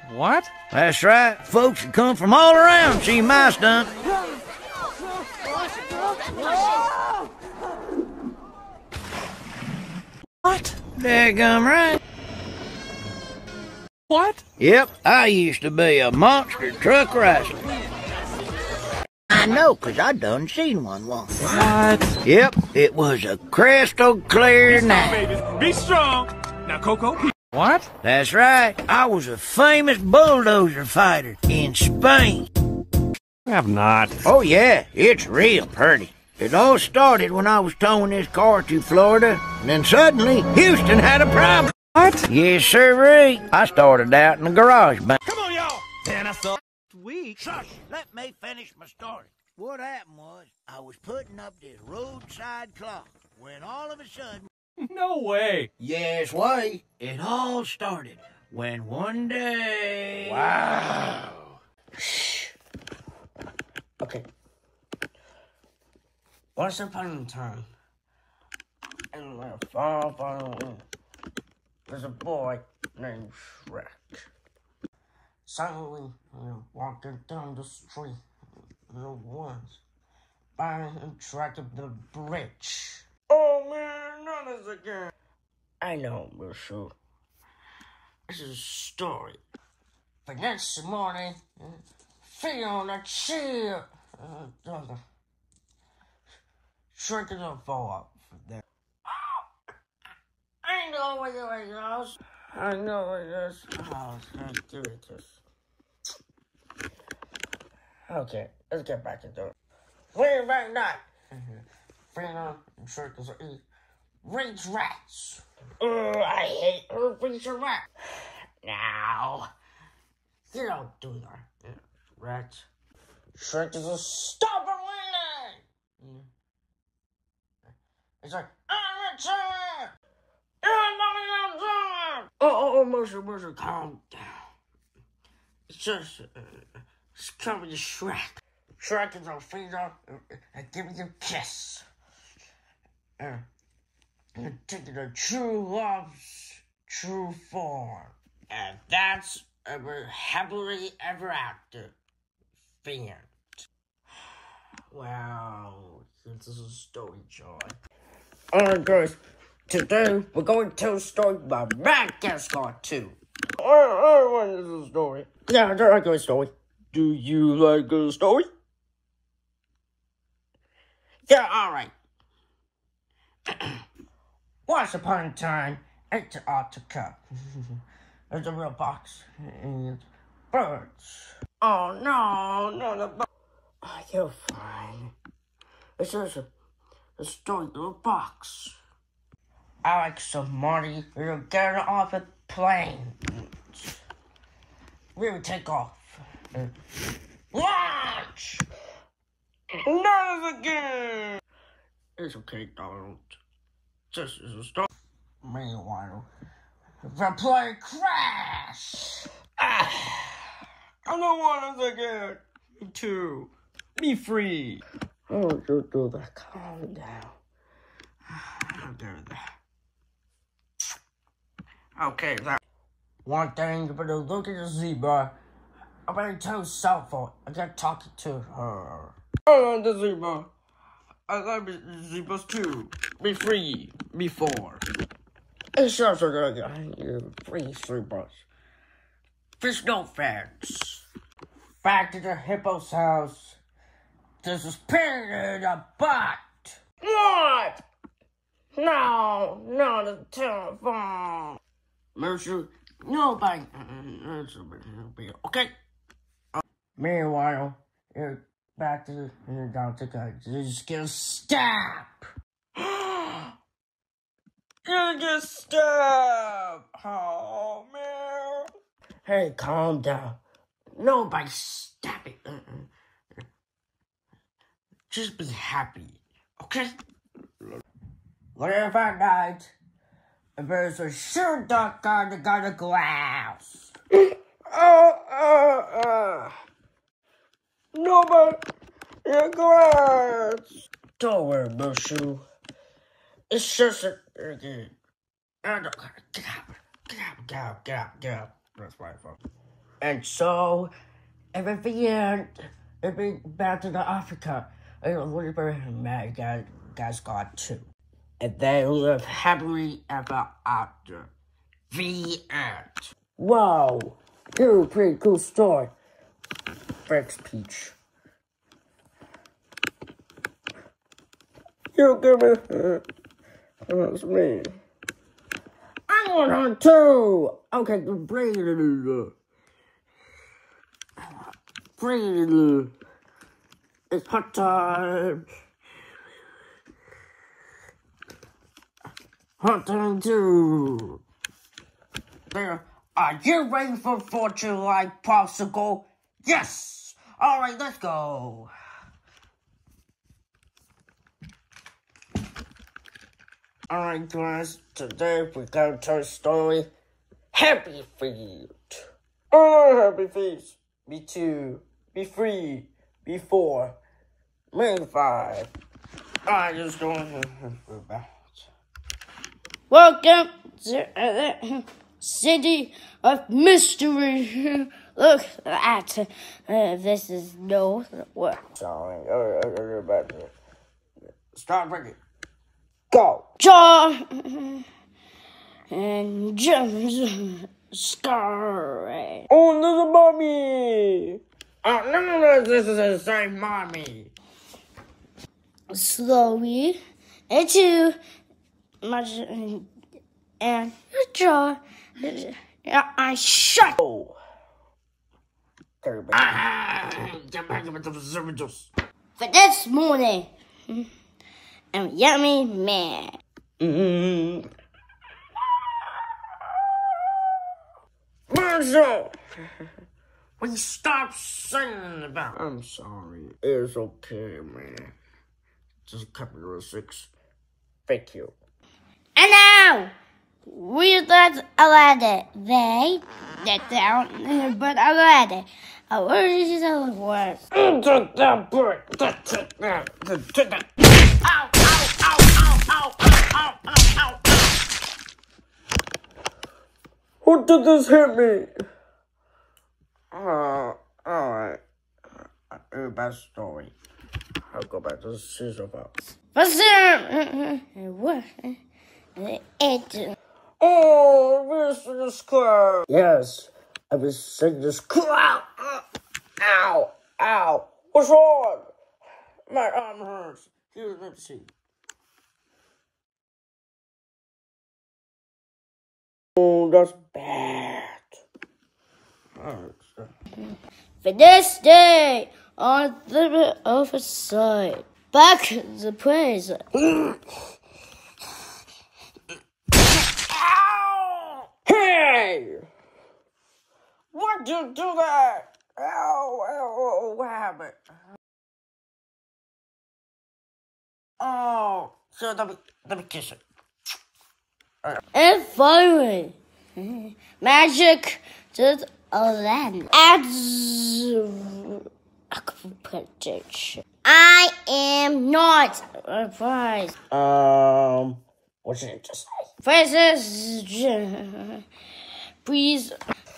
What? That's right. Folks that come from all around see my stunt. What? Daggum right. What? Yep, I used to be a monster truck wrestler. I know, 'cause I done seen one once. What? Yep, it was a crystal clear night. Be strong. Now, Coco. What? That's right. I was a famous bulldozer fighter in Spain. I have not. Oh yeah, it's real pretty. It all started when I was towing this car to Florida, and then suddenly Houston had a problem. What? Yes, sirree. I started out in the garage band. Come on, y'all. And I saw. Week. Shush! Let me finish my story. What happened was, I was putting up this roadside clock when all of a sudden... No way. Yes, way. It all started when one day... Wow. Shh. Okay. Once upon a time, in a far, far away, there's a boy named Shrek. Suddenly, walking down the street in the woods, by and track of the bridge. Oh man, not this again. I know, Monsieur. This is a story. The next morning, feet on a chair. Shrek is gonna fall up from there. Oh, I know where it goes. I know it is. Oh, I do it this. Okay, let's get back into it. Way back night. Freedom and circles eat rage rats. I hate rage rats. Now, you don't do that, rats. Shrek is a stubborn winner. It's like, I'm a child. Oh, Mercer, calm down. It's just, it's coming to Shrek. Shrek is a finger and give me a kiss. And taking the true love's true form. And that's a happily ever after thing. Wow, this is a story, Joy. Alright, guys. Today, we're going to tell a story about Madagascar 2. I want this is a story. Yeah, I like a story. Do you like a story? Yeah, alright. Once upon a time, it's an Antarctica. There's a real box and birds. Oh no, no, the birds. Oh, you're fine. It's just a story of a box. Alex some money. We're getting off a plane. We will take off. Launch! Not again! It's okay, Donald. This is a story. Meanwhile, the plane crash! I don't want us again. Me too. Be free. Oh, you do that. Calm down. I'll do that. Okay, that one thing, you better look at the zebra. I better tell Southall. I got talking to her. I love the zebra. I love the zebras too. Be free. Before. It's just you free zebras. Fish no fence. Back to the hippo's house. There's a pin in the butt. What? No, not the telephone. Mercer, nobody. Okay. Meanwhile, you're back to the doctor. You just get stabbed. You get stabbed. Oh man. Hey, calm down. Nobody stab it. Just be happy, okay? Whatever night. There's a sure duck on the glass. Nobody in glass. Don't worry, Mushu. It's just a... Get out. That's my fault. And so, at the end, it went back to the Africa. And a little bit mad guys got too. And they live happily ever after. The end. Wow, you're a pretty cool story. Thanks, Peach. You give me. That's me. I want her too. Okay, bring it. It's hot time. Hot time too. There. Are you ready for fortune like popsicle? Yes. All right, let's go. All right, guys. Today we're gonna tell a story. Happy Feet. Oh, Happy Feet. Me too. Be free. Be 4. Maybe 5. I just going to Welcome to the City of Mystery. Look at this is no what. Sorry. Start breaking. Go. Jaw and James Scar. Oh, little mommy. Oh, no, this is the same mommy. Slowly into much and jaw. I shut. Oh. For this morning, I'm yummy man. Marshall, will you stop singing about? I'm sorry. It's okay, man. Just cut me to 6. Thank you. And now, we let Aladdin. They get down, but Aladdin. Where is the word? Into the bird. Ow, ow, ow, ow, ow, ow, ow, ow, ow. Who did this hit me? Alright. A bad story. I'll go back to the scissor box. What's there? What? Oh, this is cloud. Yes, I was saying this cloud. Ow, ow. What's wrong? My arm hurts. Here, let's see. Oh, that's bad. For this day, on the other side, back the place. Ow! Hey! Why'd you do that? Ow, what happened? Oh, so let me kiss it. And finally, magic just Aladdin adds compilation. I am not surprised. What should I just say? Princess, please.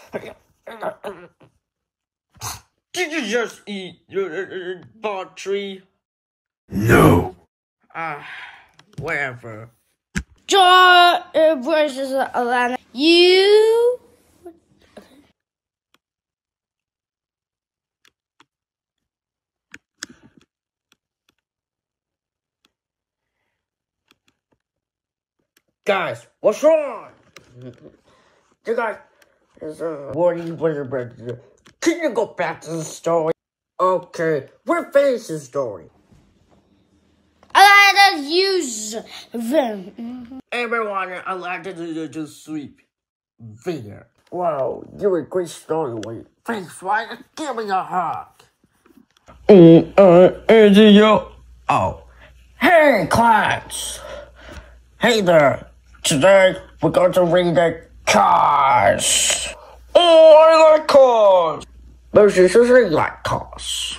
Did you just eat your battery? No. Whatever. John versus Aladdin. You. Guys, what's wrong? You guys, can you go back to the story? Okay, we're finished the story. Aladdin use them. Everyone, Aladdin is just sleep. There. Wow, you're a great story, Wait. Thanks, right? Give me a hug. Yo. Oh. Hey, class. Hey there. Today, we're going to read the cars. Oh, I like cars. But she doesn't like cars.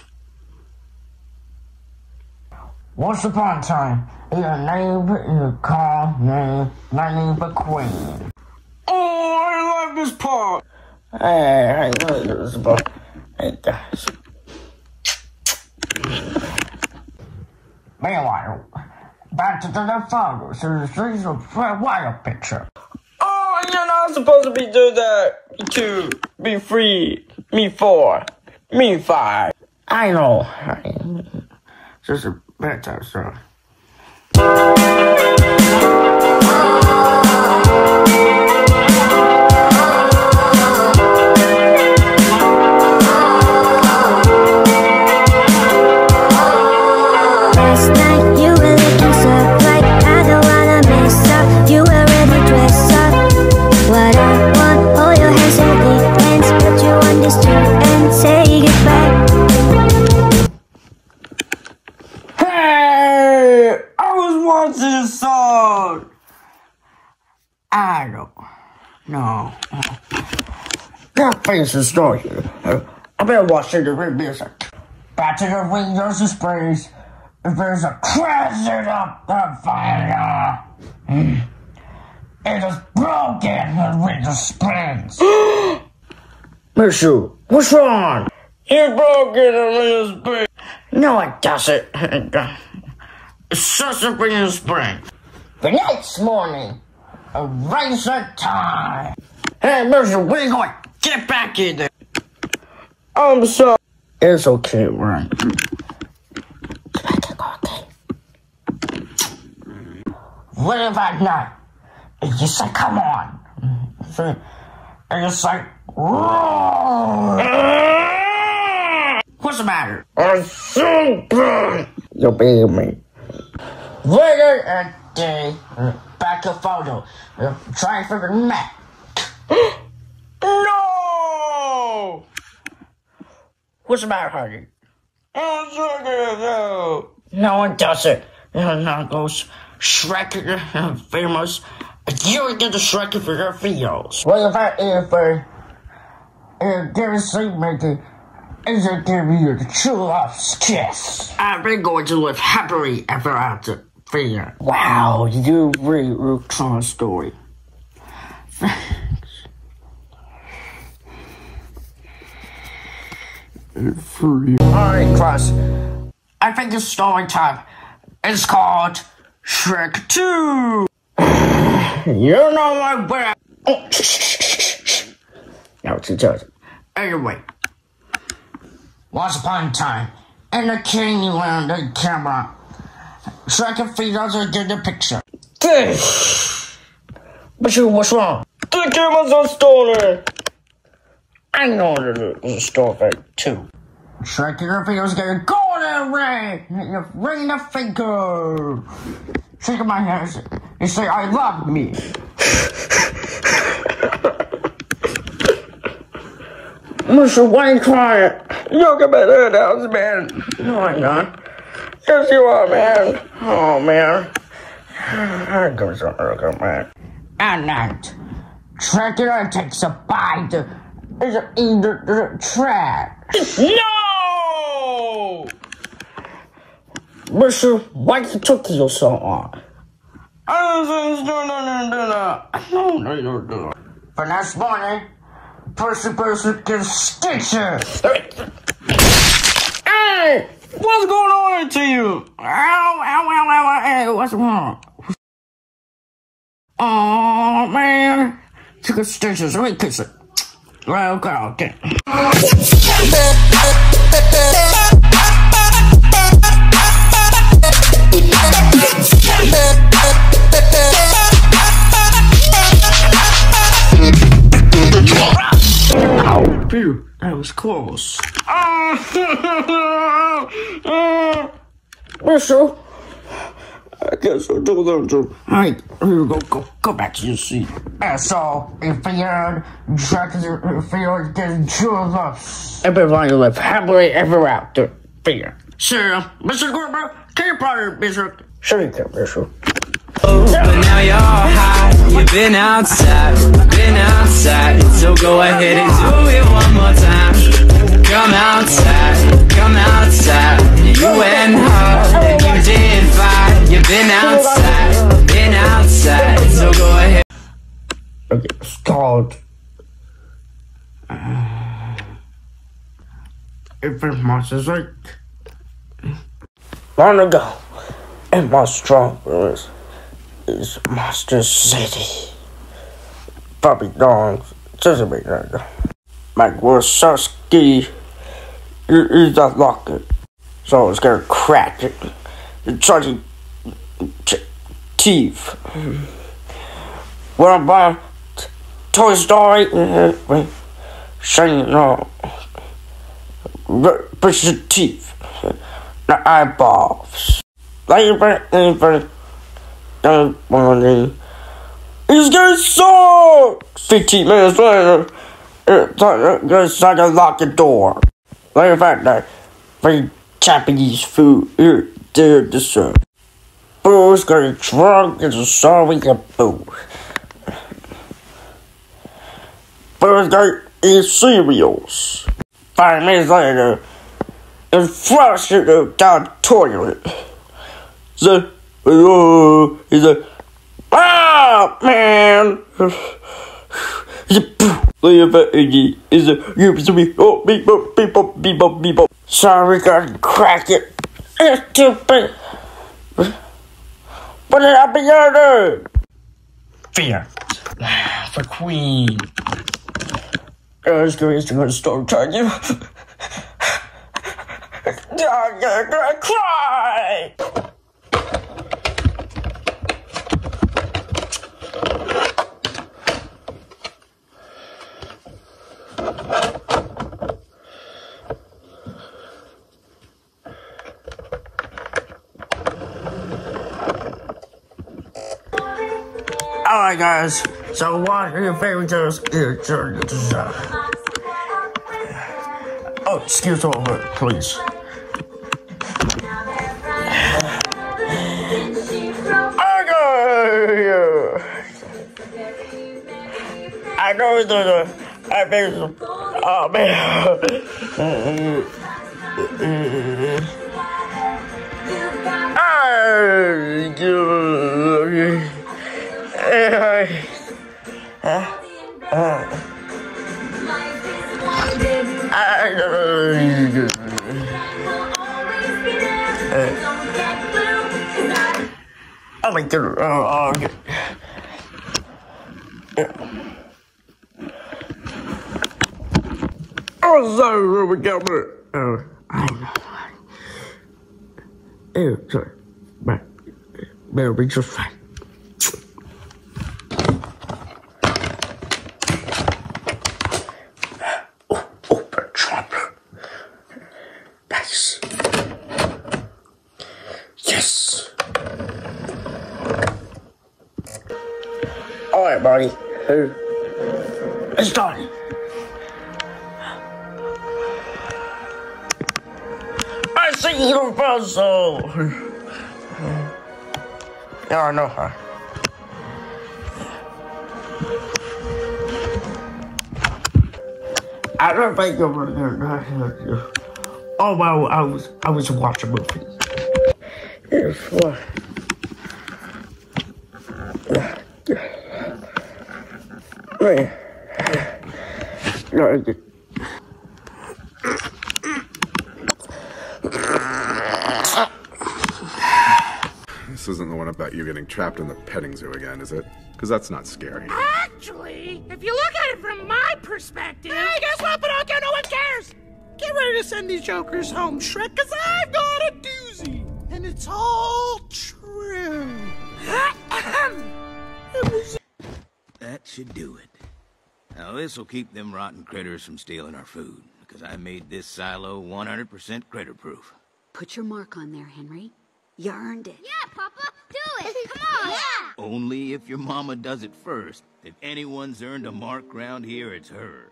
Once upon a time, in a neighbor in a car named my neighbor Queen. Oh, I like this part. Hey, what is this about? Hey, guys. Meanwhile, back to the photos. There's a wild picture. Oh, you're not supposed to be doing that. Me 2, me 3, me 4, me 5. I know. Just a bedtime story. This song. I don't know. That face is story. I better watch it to read music. Back to the windows displays. If there's a crashing up the fire. It is broken the window springs. Monsieur, what's wrong? It's broken the window springs. No, it doesn't. It's just a window spring. The next morning, a race of time. Hey, Mercer, where are you going? Get back in there. I'm sorry. It's okay, Ryan. Okay. What if I not? And you say, come on. And you say, what's the matter? I'm so bad. You're beating me. Later a day, back a photo, trying for the map. No! What's the matter, honey? I'm so good. No one does it. Now goes Shrek, famous. You get the Shrek for your videos. What if there's a making? Is it giving you the true love's kiss? I've been going to live happily ever after. Fear. Wow, you really wrote a true story. Thanks. Alright, Cross. I think it's story time. It's called Shrek 2. You know my way. Oh, shh. Now it's each Anyway. Once upon a time, in the king land the camera, Shrek and Fidos are getting the picture. Hey! But what's wrong? The camera's a story! I know there's a story too. Shrek and Fidos get a golden ring! You ring the finger! Shake my hands. You say, I love me. Mister, why are you crying? You get my head out, man. No, I'm not. Yes, you are, man. Oh, man. Here comes a man. At night, Tractor takes a bite. Is in the trash. No! Mister, why you took you so long? No. For next morning, person can stitches. Hey! What's going on to you? Ow. Hey, what's wrong? Oh, man. Took a stitches. Let me kiss it. Well, okay. Ow, phew, that was close. Mister, I guess I'll do that too. Alright, here we go back to your seat. So, if you're getting true love, everybody live happily ever after. Fear. Sure, Mr. Gorber, can you probably, Mr. Sure you can, Mr. But now you're all high, you've been outside, so go ahead and do it one more time. Come outside, you and her, and you did fine. You've been outside, so go ahead. Okay, it's called If monsters like long ago in my strawberries is Monster City. Puppy dogs, just a bit like Mike Wazowski is that locker. So I was gonna crack it. The charging teeth. When I'm buying Toy Story, shining on. Brush your teeth, the eyeballs. Morning. He's getting sucked! 15 minutes later, it's like to lock the door. Like the fact that free Japanese food here, there, the serve. Boo's getting drunk and sorry and boo. Boo's gonna eat cereals. 5 minutes later, and flush it down the toilet. He's like, ah, man. He's a beep. Sorry, gotta crack it. It's stupid. What did I be under? Fear for Queen. Guys, gonna start talking. I'm gonna cry. Alright guys, so what are your favorite shows? Oh, excuse me, please. I know I mean, oh man. Oh my god. Oh, sorry, we got me. Sorry. Better be just fine. Trump. Nice. Yes. All right, buddy. It's done. I see you, puzzle. Yeah, I know her. I don't think over there. Oh well, I was watching a movie. Here's what. Right. This isn't the one about you getting trapped in the petting zoo again, is it? Because that's not scary. Actually, if you look at it from my perspective... Hey, guess what? But okay, no one cares! Get ready to send these jokers home, Shrek, because I've got a doozy. And it's all true. That should do it. Now this'll keep them rotten critters from stealing our food, because I made this silo 100% critter-proof. Put your mark on there, Henry. You earned it. Yeah, Papa, do it. Come on. Yeah. Only if your mama does it first. If anyone's earned a mark round here, it's her.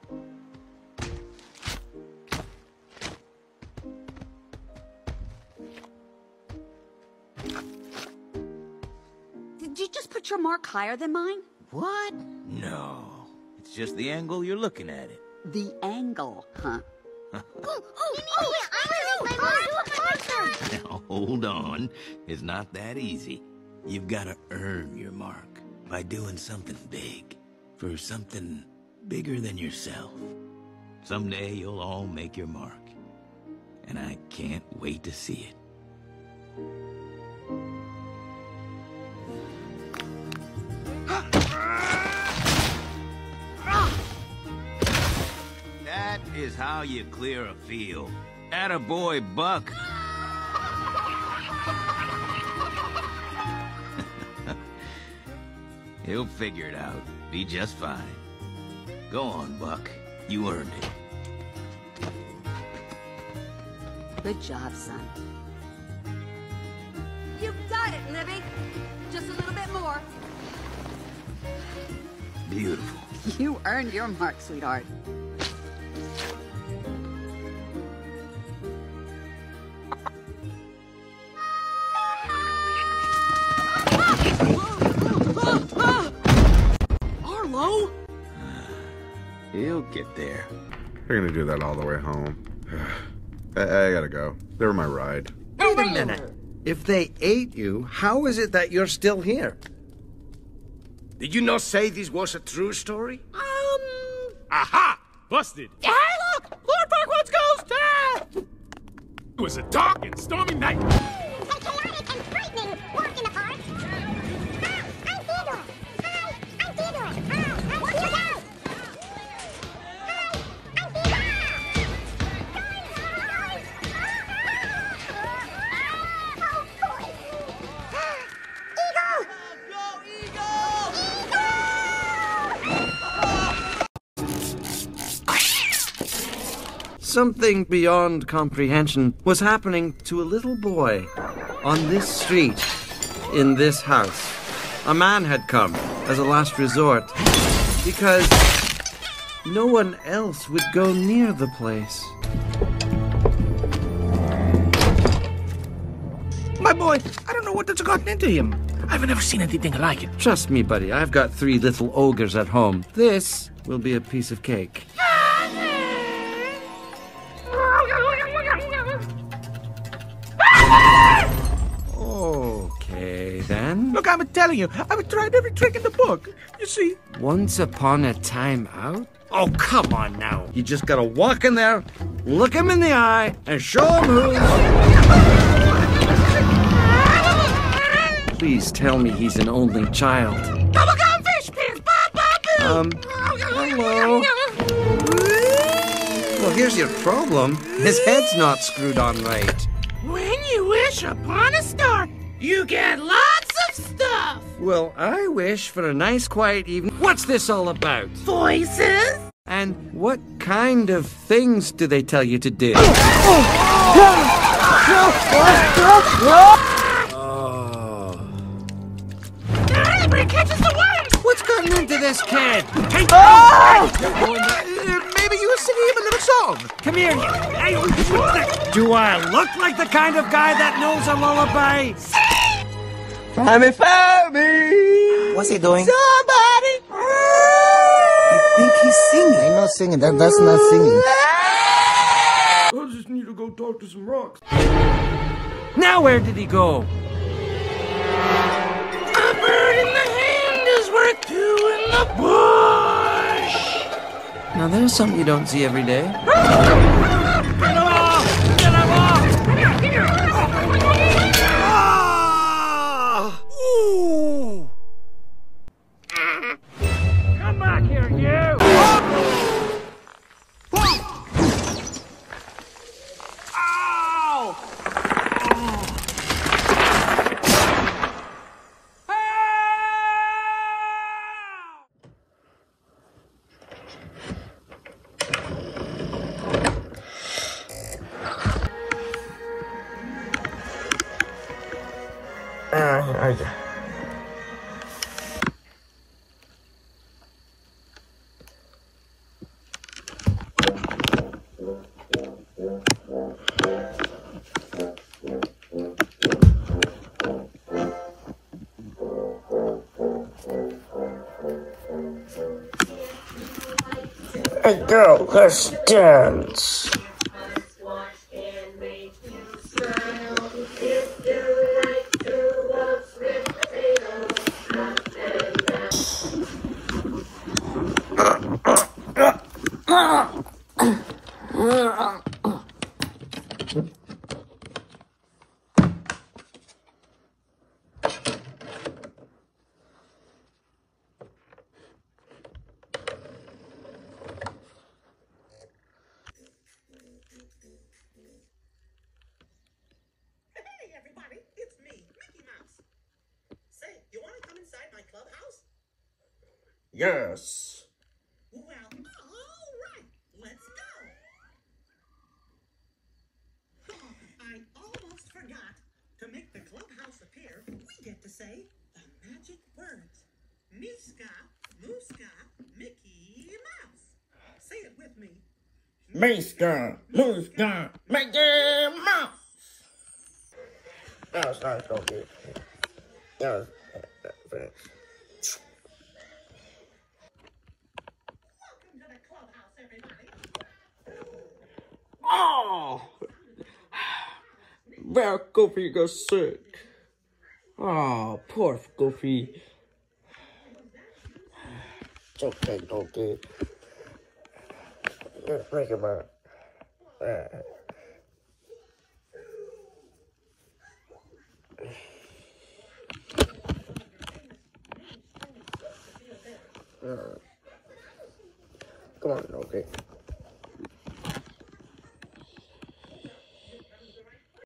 Did you just put your mark higher than mine? What? No. It's just the angle you're looking at it. The angle, huh? I'm gonna make my mark. Now, hold on. It's not that easy. You've got to earn your mark by doing something big. For something bigger than yourself. Someday you'll all make your mark. and I can't wait to see it. That is how you clear a field. Attaboy, Buck. He'll figure it out. Be just fine. Go on, Buck. You earned it. Good job, son. You got it, Libby. Just a little bit more. Beautiful. You earned your mark, sweetheart. Arlo? He'll get there. They're gonna do that all the way home. I gotta go. They were my ride. Wait a minute. If they ate you, how is it that you're still here? Did you not say this was a true story? Aha! Busted! Hey, look! Lord Farquaad's ghost! Ah! It was a dark and stormy night. A chaotic and frightening walk in the park. Hi, I'm Theodore. Hi, I'm Theodore. Hi, I'm Theodore. Hi, I'm Theodore. Oh, boy. Eagle! Go, Eagle! Something beyond comprehension was happening to a little boy on this street, in this house. A man had come as a last resort because no one else would go near the place. My boy, I don't know what that's gotten into him. I've never seen anything like it. Trust me, buddy, I've got 3 little ogres at home. This will be a piece of cake. Okay, then. Look, I'm telling you, I've tried every trick in the book. You see? Once upon a time out? Oh, come on now. You just gotta walk in there, look him in the eye, and show him who... Please tell me he's an only child. Bubblegum fish pins! Hello? Well, here's your problem. His head's not screwed on right. When you wish upon a star, you get lots of stuff. Well, I wish for a nice quiet evening. What's this all about? Voices? And what kind of things do they tell you to do? Everybody catches the worms! What's gotten into this kid? Hey, Maybe you were singing him a little song. come here, you. Hey, do I look like the kind of guy that knows a lullaby? What's he doing? Somebody! I think he's singing. I'm not singing. That's not singing. I just need to go talk to some rocks. Now where did he go? A bird in the hand is worth 2 in the bush. Now there's something you don't see every day. Get him off! Get him off! Ooh! Come back here, you! Hey girl, let's dance. Hey, everybody, it's me, Mickey Mouse. Say, you want to come inside my clubhouse? Yes. Well, all right, let's go. Oh, I almost forgot. To make the clubhouse appear, we get to say the magic words. Miska, Muska, Mickey Mouse. Say it with me. Miska, Muska, Mickey Mouse. That was nice, okay. That was finished. Welcome to the clubhouse, everybody. Oh! Well, Goofy got sick. Oh, poor Goofy. It's okay, okay. Just break him out. Come on, okay.